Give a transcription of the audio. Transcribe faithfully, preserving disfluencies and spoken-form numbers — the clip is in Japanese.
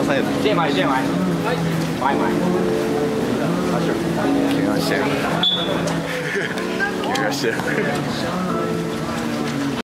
サイド。 借買借買，買買。 怪我してる。怪我してる。